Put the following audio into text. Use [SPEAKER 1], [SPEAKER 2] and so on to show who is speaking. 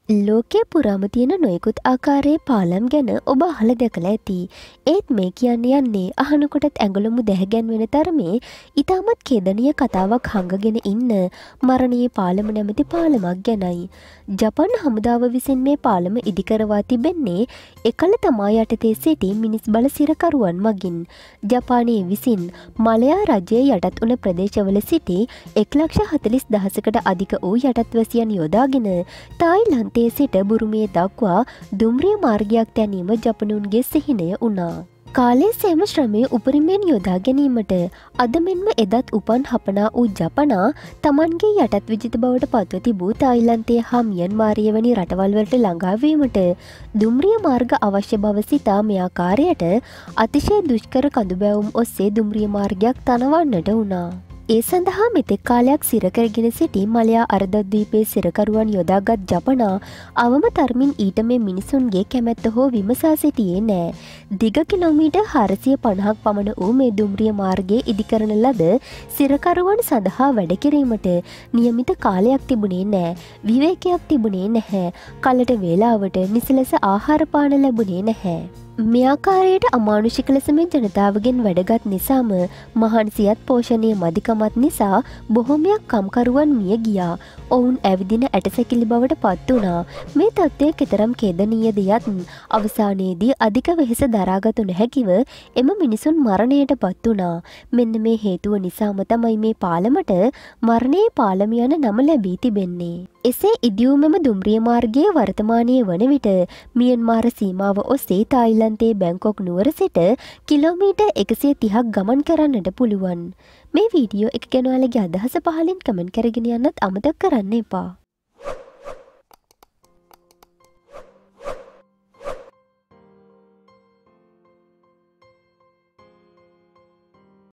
[SPEAKER 1] ලෝකයේ පුරාම තියෙන නොයෙකුත් ආකාරයේ පාලම් ගැන ඔබ අහලා දැකලා ඇති. ඒත් මේ යන්නේ අහනකොටත් ඇඟලුම දැහැගැන්වෙන තරමේ ඉතාමත් ඛේදනීය කතාවක් හංගගෙන ඉන්න මරණීය පාලම නැමැති පාලමක් ගැනයි. ජපාන් හමුදාව විසින් මේ පාලම ඉදිකරවා තිබෙන්නේ එකල තමා යටතේ සිටි මිනිස් බල සිරකරුවන් මගින්. ජපානයේ විසින් මලයා රජයේ යටත් වුණ ප්‍රදේශවල සිටි 1,40,000කට අධික වූ යටත්වැසියන් යොදාගෙන තායිලන්තයේ සිට බුරුමයේ දක්වා දුම්රිය මාර්ගයක් තැනීම ජපනුන්ගේ සිහිනය වුණා. කාලයේ සෑම ශ්‍රමයේ උපරිමයෙන් යොදා ගැනීමට අද මෙන්ම එදත් උපන් හපනා වූ ජපනා තමන්ගේ යටත් විජිත බවට පත්ව තිබූ තායිලන්තය හා මියන්මාරය වැනි රටවල් වලට ළඟා වීමට දුම්රිය මාර්ග අවශ්‍ය බව සිතා මේ ආකාරයට අතිශය දුෂ්කර කඳුබැවුම් ඔස්සේ දුම්රිය මාර්ගයක් තනවන්නට වුණා. ඒ සඳහා මෙතෙක් කාලයක් සිරකරගෙන සිටි මලයා අර්ධද්වීපයේ සිරකරුවන් යොදාගත් ජපනා අවම තරමින් ඊට මේ මිනිසුන්ගේ කැමැත්ත හෝ විමසා සිටියේ නෑ. දිග කිලෝමීටර් 450ක් පමණ වූ මේ දුම්රිය මාර්ගයේ ඉදිකරන ලද සිරකරුවන් සඳහා වැඩ කිරීමට නියමිත කාලයක් තිබුණේ නෑ. විවේකයක් තිබුණේ නැහැ. කලට වේලාවට නිසලස ආහාර පාන ලැබුණේ නැහැ. මේ ආකාරයට අමානුෂික ලෙස මේ ජනතාවගෙන් වැඩගත් නිසාම මහන්සියත් පෝෂණීය මදිකමත් නිසා බොහොමයක් කම්කරුවන් මිය ගියා. ඔවුන් ඇවිදින ඇටසැකිලි බවට පත් වුණා. මේ තත්ත්වය කෙතරම් ඛේදනීයද යත් අවසානයේදී අධික වෙහෙස දරාගත නොහැකිව එම මිනිසුන් මරණයට පත් වුණා. මෙන්න මේ හේතුව නිසාම තමයි මේ පාලමට මරණයේ පාලම යන නම ලැබී තිබෙන්නේ. එසේ ඉදිවූ මෙම දුම්රිය මාර්ගයේ වර්තමානයේ වන විට මියන්මාර සීමාව ඔස්සේ තායිලන්තයේ බැංකොක් නුවර සිට කිලෝමීටර් 130ක් ගමන් කරන්නට පුළුවන්. මේ වීඩියෝ එක ගැන ඔයාලගේ අදහස පහලින් කමෙන්ට් කරගෙන යන්නත් අමතක කරන්න එපා.